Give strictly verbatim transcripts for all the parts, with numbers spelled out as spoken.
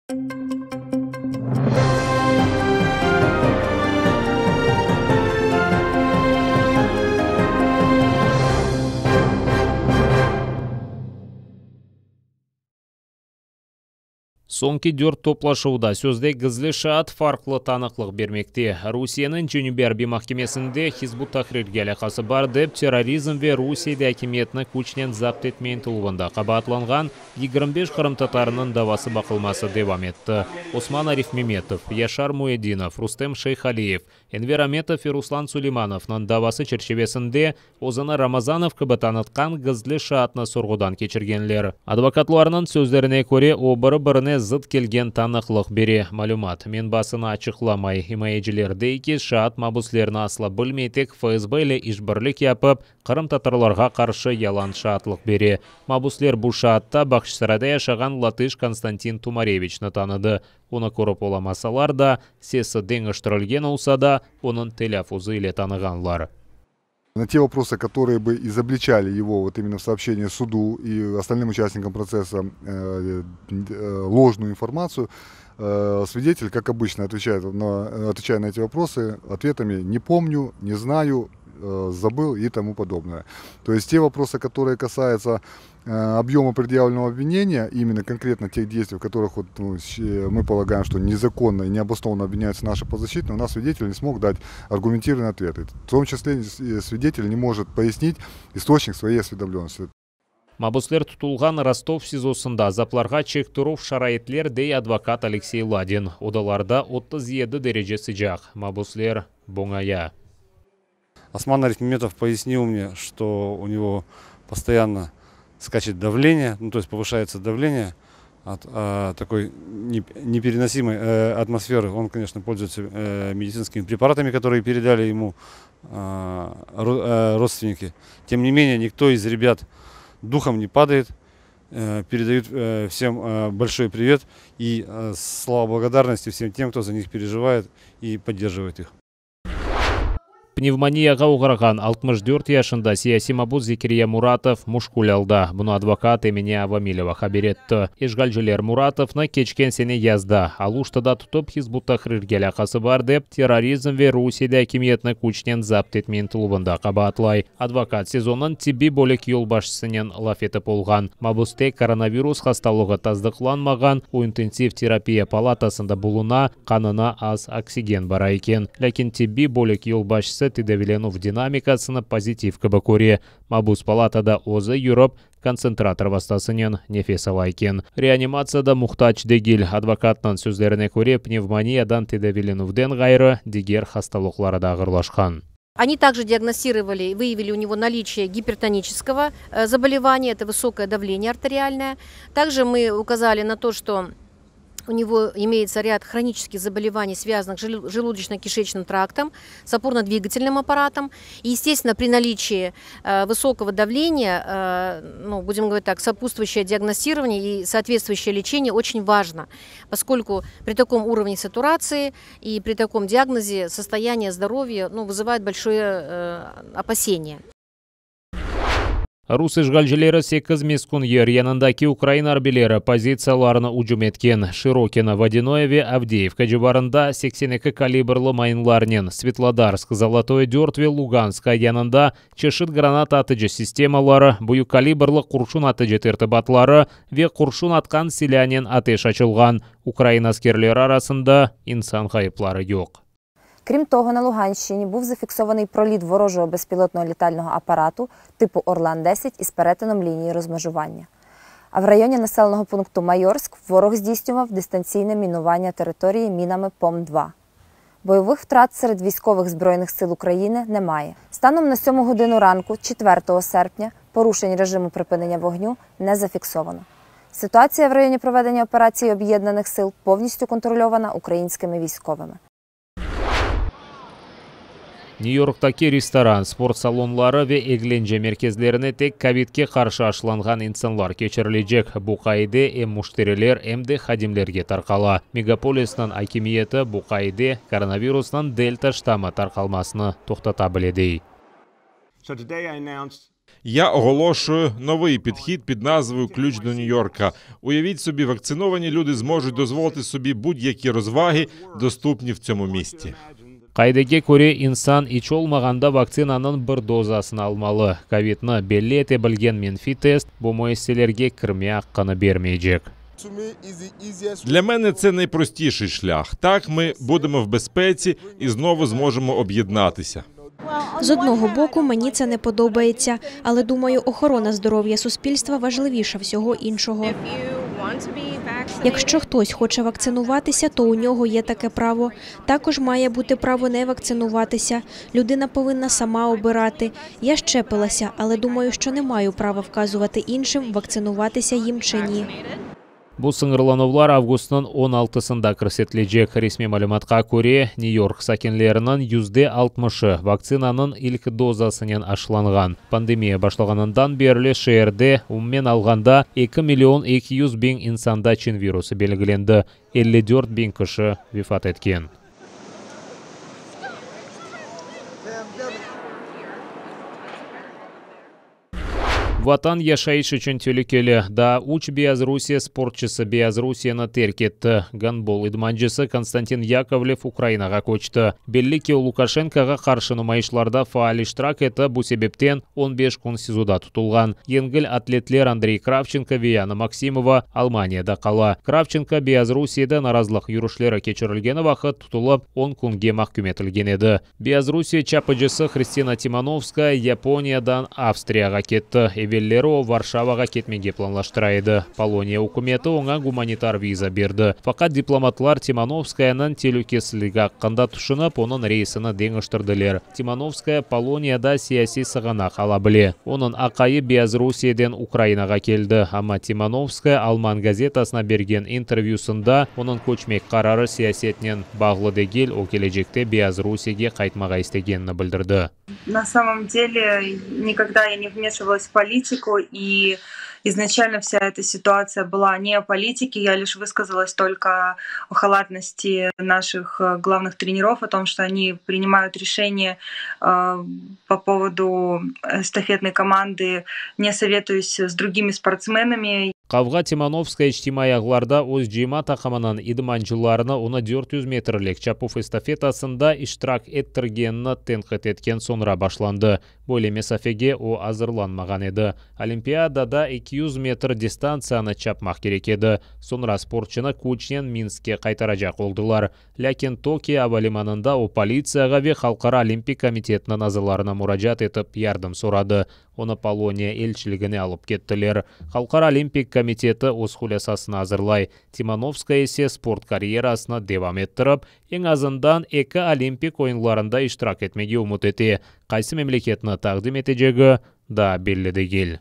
Соңки дөрт топлашууда сөзде гізлі шаат фарқлы танықлық бермекте. Русияның Женюберби махкемесінде Хизбут Тахрирге алақасы бар деп терроризм ве Русияда әкиметіні күчнен запт етмейін тұлғында қабатланған жиырма беш қырым татарының давасы бақылмасы девам етті. Осман Ариф Меметов, Яшар Муэдинов, Рустем Шейхалиев, Энвер Аметов и Руслан Сулеймановның давасы черчевесінде Озана Рамазанов кыбытанытқан гізлі шаатны сұрғыдан кечіргенлер. Адвокатларының сөздеріне көре обыры біріне зыт келген танықлық бере малюмат. Мен басына ачықламай, химаежилерді екі шаат мабуслерін асла білмейтек ФСБ ile işbirlik yapıp, Қырым татарларға қаршы ялан шаатлық бере. Мабуслер бұл шаатта Бахчисарайда яшаған латыш Константин Тумаревичны таныды. Оны көріп оламасалар да, сесі деңіштірілген олса да, оның телефузы ile танығанлар. На те вопросы, которые бы изобличали его вот именно в сообщении суду и остальным участникам процесса э, э, ложную информацию, э, свидетель, как обычно, отвечает на, отвечая на эти вопросы ответами «не помню», «не знаю», э, «забыл» и тому подобное. То есть те вопросы, которые касаются объема предъявленного обвинения, именно конкретно тех действий, в которых вот, ну, мы полагаем, что незаконно и необоснованно обвиняются наши подзащитные, у нас свидетель не смог дать аргументированный ответ. В том числе свидетель не может пояснить источник своей осведомленности. Мабуслер тұтылған Ростов СИЗОсында запларға чек тұру шарайетлер дей адвокат Алексей Ладин. Одаларда отыз жеті дәрежесі жақ. Мабуслер боңая. Осман Ариф Меметов пояснил мне, что у него постоянно скачет давление, ну то есть повышается давление от а, такой непереносимой э, атмосферы. Он, конечно, пользуется э, медицинскими препаратами, которые передали ему э, родственники. Тем не менее, никто из ребят духом не падает, э, передают э, всем э, большой привет и э, слова благодарности всем тем, кто за них переживает и поддерживает их. Пневмонияға ұғырған алтмыш төрт яшында сияси мабуз Зекирия Муратов мушкул алды. Бұны адвокат Эмине Авамилова хабар етті. Ишгалжилер Муратовны кечкен сене язды. Ал уштада тұтып Хизбут Тахрирге алақасы бар деп терроризм ве Русияда әкиметіні күчнен запт етмейін тұлыбында қабатлай. Адвокат сезонын тибби бөлік ел башысынен лаф етіп болған. Мабузте коронавирус хасталығы таздықланмаған, у интенсив терапия палатасында бұлына қанына аз оксиген бара екен. Ләкин тибби бөлік ел башысы Тидавилену в динамикасыны позитив кабакуре. Мабуз палатада озы Юроп концентратор вастасынен нефес алайкен. Реанимацияда мухтач дегил. Адвокатның сөздеріне көре пневмониядан Тидавиленувден ғайры дигер хасталықларда ағырлашқан. Они также диагностировали и выявили у него наличие гипертонического заболевания, это высокое давление артериальное. Также мы указали на то, что у него имеется ряд хронических заболеваний, связанных с желудочно-кишечным трактом, с опорно-двигательным аппаратом. И, естественно, при наличии э, высокого давления, э, ну, будем говорить так, сопутствующее диагностирование и соответствующее лечение очень важно, поскольку при таком уровне сатурации и при таком диагнозе состояние здоровья, ну, вызывает большое э, опасение. Рус ишгалжилері сегіз мескун ер янындаки Украина арбелері позицияларыны ұжым еткен. Широкина, Водяноеве, Авдеевка жыбарында сексен екі калибрлы майынларнен, Светлодарск, Золотое Дёртве, Луганска янында чешит гранат атыжы системалары, бұйы калибрлы құршун атыжы тертібатлары ве құршун атқан селянен атеш açılған. Украина аскерлері арасында инсан хайыплары жоқ. Крім того, на Луганщині був зафіксований проліт ворожого безпілотного літального апарату типу Орлан десять із перетином лінії розмежування. А в районі населеного пункту Майорськ ворог здійснював дистанційне мінування території мінами Пом два. Бойових втрат серед військових Збройних сил України немає. Станом на сьому годину ранку, четвертого серпня, порушень режиму припинення вогню не зафіксовано. Ситуація в районі проведення операції Об'єднаних сил повністю контрольована українськими військовими. Нью-Йорктаки ресторан, спорт-салонлары ве eglenje мерkezlerine тек ковидке қаршы ашыланған инсанлар кечірілежек. Бұ қайды әм муштирилер, әм де хадимлерге тарқала. Мегаполистің акимиеті бұ қайды коронавирусның дельта штамы тарқалмасыны тоқтата біледі. So today I announced Я оголошую новий підхід під назвою «Ключ до Нью-Йорка». Уявіть собі, вакциновані люди зможуть дозволити собі будь-які розваги, доступні в цьому місті. Қайдеге көре инсан ич олмағанда вакцинаның бір дозасын алмалы. Ковидны белі ете білген Менфи-тест бұл мөйселерге кірме аққаны бермейджек. Для мене це найпростіший шлях. Так ми будемо в безпеці і знову зможемо об'єднатися. З одного боку, мені це не подобається, але думаю, охорона здоров'я суспільства важливіша всього іншого. Якщо хтось хоче вакцинуватися, то у нього є таке право. Також має бути право не вакцинуватися. Людина повинна сама обирати. Я щепилася, але думаю, що не маю права вказувати іншим, вакцинуватися їм чи ні. Бұл сыңғырланулар августның он алтысында көрсетілежек. Ресми мәліметқа көре, Нью-Йорк сәкенлерінің yüzde алтмышы вакцинаның ilk дозасынан ашыланған. Пандемия башлағанынан бері шерде уммен алғанда екі миллион екі жүз мың инсанда чин вирусы белгіленді. elli dört bin кіші вифат еткен. Ватан яшайыш үшін телекелі. Да уч Беларусия спортчысы Беларусияны терк етті. Гандбол идманчысы Константин Яковлев Украинаға көчті. Белли ке Лукашенкоға қаршы нумайышларда фаал иштирак етті. Бұл себептен он беш күн сизуда тұтылған. Енгіл атлетлер Андрей Кравченко, Вияна Максимова Алманияда қала. Кравченко Беларусияда наразылық юрушлері кечірілгені вақыт тұтылып он күнге махкүм етілген еді. Беларусия чапыжысы Христина Тимановская Япониядан Австрияға кетті. Веллеро Варшаваға кетмеге планлаштырайды. Полония үкіметі оңа гуманитар виза берді. Фақат дипломатлар Тимановскаяның телюкесілігі аққанда тұшынып, оның рейсіні деңіштірділер. Тимановская Полонияда сияси сығана қала біле. Оның ақайы Беларусиядан Украинаға келді. Ама Тимановская Алман газетасына берген интервьюсында оның көчмек қарары сиясетінен бағлы дегел о кележекте Беларусияге қайтмаға істегенін білдірді. На самом деле никогда я не вмешивалась в политику, и изначально вся эта ситуация была не о политике. Я лишь высказалась только о халатности наших главных тренеров, о том, что они принимают решения э, по поводу эстафетной команды, не советуюсь с другими спортсменами. Қавға Тимановская іштимай ағыларда өз жима тақамынан идманчыларына оны төрт жүз метрлік чапуф эстафетасында иштирак еттіргеніні тенқет еткен sonra башланды. Бөлі месафеге о азырланмаған еді. Олимпиадада екі жүз метр дистанцияны чапмақ керек еді. Sonra спортшыны Кучнен Минскке қайтарajak олдылар. Ләкин Токио авалиманында о полицияға ве Халқара Олимпик комитетінің азыларына мұрajat етіп ярдым сорады. Оны Полония елшілігіне алып кеттілер. Халқара Олимпик комитеті өз хулясасын азырлай. Тимановская есе спорт карьерасына девам еттіріп, ең азындан екі Олимпик ойынларында иштирак етмеге умут ете. Қайсы мемлекетіні тақдим етежегі да белі дегел.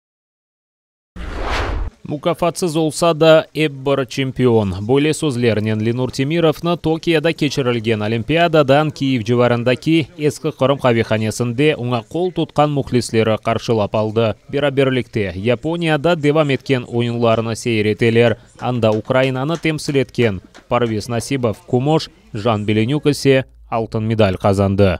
Мукафатсыз олса да эббір чемпион. Бөле сөзлерінен Ленур Темировны Токиода кечірілген Олимпиададан Киев жыварындаки ескі Қырым қавиханесінде оңа қол тұтқан мұхлислері қаршылап алды. Бераберлікте Японияда девам еткен ойынларыны сейретелер. Анда Украинаны темсіл еткен Парвиз Насибов Кумош, Жан Беленюк есе алтын медаль қазанды.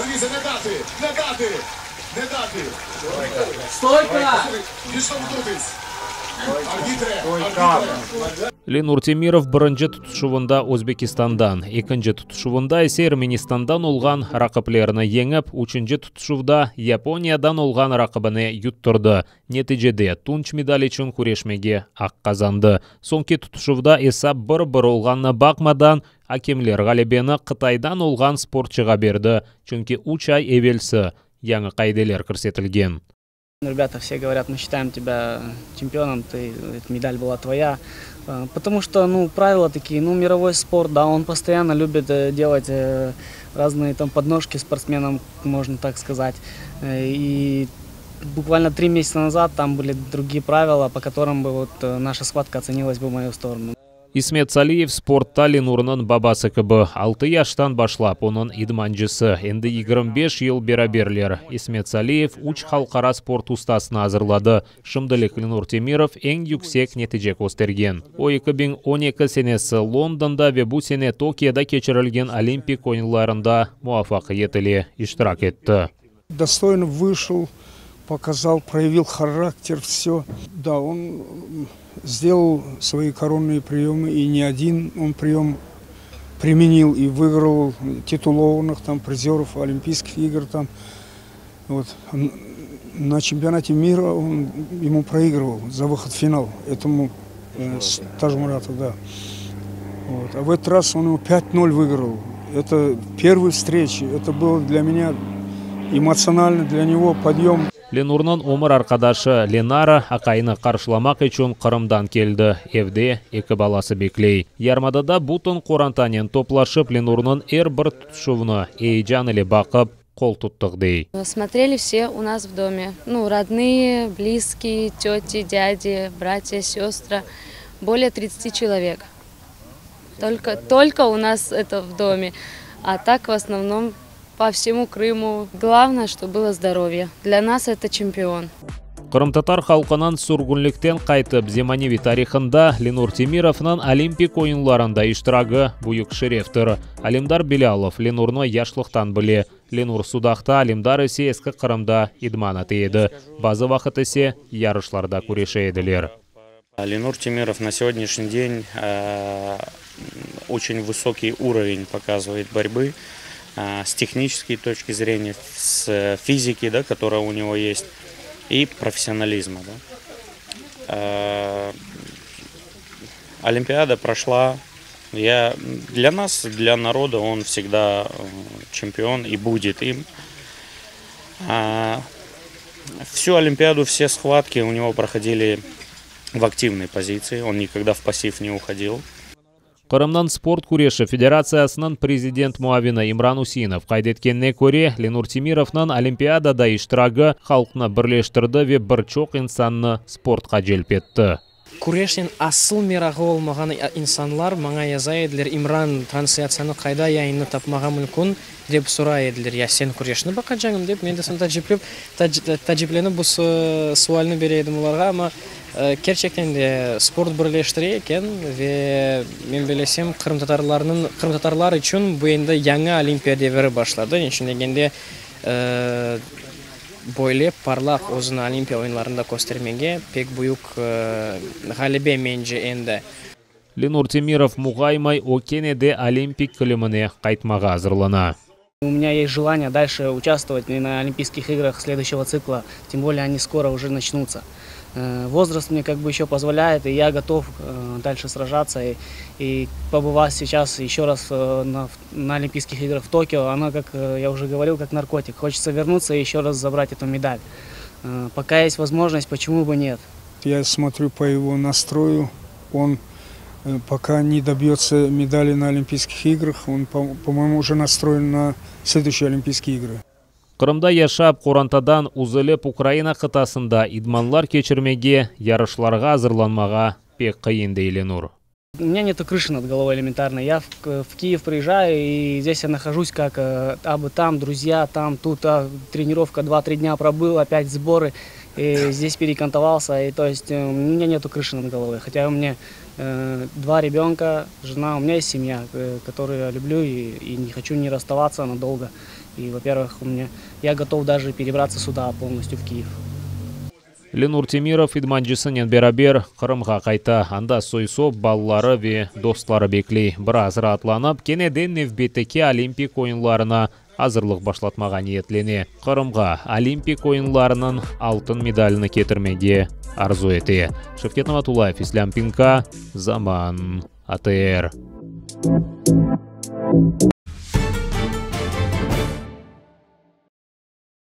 Ленур Темиров бірінші тұтышуында Өзбекистандан, екінші тұтышуында есе Арменистандан олған рақыплеріні еңіп, үшінші тұтышуда Япониядан олған рақыбыны юттырды. Нетижеде тунч медаль үшін күрешмеге ақ қазанды. Сонки тұтышуда esa бір-бір олғанны бақмадан, акемлер ғалебені Қытайдан олған спортшыға берді, чүнки үч ай евелсі яңы қайделер көрсетілген. Ребята все говорят, мы считаем тебя чемпионом, ты, эта медаль была твоя. Потому что, ну, правила такие, ну, мировой спорт, да, он постоянно любит делать разные там подножки спортсменам, можно так сказать. И буквально три месяца назад там были другие правила, по которым бы вот наша схватка оценилась бы в мою сторону. Исмет Салиев спортта Ленурның бабасы кібі. алты яштан башлап, оның идманчысы. Енді yigirma besh ел бераберлер. Исмет Салиев үч халқара спорт устасына азырлады. Шымдылық Ленур Темиров ең yüksek нәтиже көстерген. О екі мың он екі сенесі Лондонда ве бұл сене Токиода кечірілген Олимпик ойынларында муафақ етілі иштирак етті. Достойно вышел показал, проявил характер, все. Да, он сделал свои коронные приемы, и не один он прием применил и выиграл титулованных там призеров Олимпийских игр. Там. Вот. На чемпионате мира он ему проигрывал за выход в финал, этому э, Тажмурату, да. Вот. А в этот раз он его пять ноль выиграл. Это первые встречи, это было для меня эмоционально, для него подъем. Ленурның умыр аркадашы Ленара акайны каршыламак үчүн Кырымдан келди. Евде эки баласы Беклей. Ярмадада бутун Корантанен топлашып Ленурның эр бир тутушуна эйжан эле бакып кол туттук дей. Смотрели все у нас в доме. Ну, родные, близкие, тети, дяди, братья, сестры. Более тридцати человек. Только, только у нас это в доме. А так в основном по всему Крыму. Главное, что было здоровье. Для нас это чемпион. Кырым-татар халкынан сургунликтен кайтып Земаневи тарихында Ленур Темировнын Олимпик оюнларында иштирагы буюк шерефтер. Алимдар Белялов Ленурны яшлыктан биле. Ленур судакта, Алимдар эсе эски Кырымда идман атыйды. Базы вакыт эсе ярышларда күрешейдилер. Ленур Темиров на сегодняшний день э, очень высокий уровень показывает борьбы э, с технической точки зрения, с физики, да, которая у него есть, и профессионализма. Да. Э, Олимпиада прошла. Я, для нас, для народа он всегда чемпион и будет им. Э, всю Олимпиаду, все схватки у него проходили в активной позиции, он никогда в пассив не уходил. Кырымнан спорт күреші федерациясынан президент муавина Имран Усинов кайдеткенне көре Ленур Темировнан Олимпиадада иштирагы халкны бирлештирди ве бир чоқ инсанны спортқа желп этти. Күрештен асыл мерағы болмаған инсанлар маңа яза еділер, Имран трансляцияны қайда яйынны тапмаған мүмкін деп сұрай еділер. Я сен күрешіні бақа жаңым деп, мен де сонда жеплеп, тәжіпленіп бұл суалыны берейдім оларға, ама Керчектен де спорт бірлештіре екен, ве мен білесем Кырым-татарлар үшін бұл енді яңа Олимпиада вері башлады. Нешін дегенде бойлеп, парлақ өзіні Олимпия ойынларында көстермеге пек бұйық ғалебе менже енді. Ленур Темиров муғаймай Окенеде Олимпик кіліміне қайтмаға азырлана. У меня есть желание дальше участвовать на Олимпийских играх следующего цикла, тем более они скоро уже начнутся. Возраст мне как бы еще позволяет, и я готов дальше сражаться и, и побывать сейчас еще раз на, на Олимпийских играх в Токио. Она, как я уже говорил, как наркотик. Хочется вернуться и еще раз забрать эту медаль. Пока есть возможность, почему бы нет? Я смотрю по его настрою, он пока не добьется медали на Олимпийских играх, он, по-моему, уже настроен на следующие Олимпийские игры. Кырымда яшап, Корантадан узылып Украина кытасында идманлар кечирмеге, ярышларга азырланмага пек кыйын дейт Ленур. У меня нет крыши над головой элементарно. Я в, в Киев приезжаю, и здесь я нахожусь как абы там, друзья, там, тут, а, тренировка, два-три дня пробыл, опять сборы, и здесь перекантовался, и то есть у меня нету крыши над головой. Хотя у меня э, два ребенка, жена, у меня есть семья, э, которую я люблю и, и не хочу не расставаться надолго. И, во-первых, у меня, я готов даже перебраться сюда полностью в Киев. Ленур Темиров идманчысынен берабер Кырымга кайта, анда сойсоп баллары ве достлары Беклей біраз ратланып, кенеден невбеттеки Олимпик ойынларына азырлық башлатмага ниетлене. Кырымга Олимпик ойынларының алтын медалini кетірмеге арзу эте. Шевкет Наматулаев, Ислам Пинка, Заман, АТР.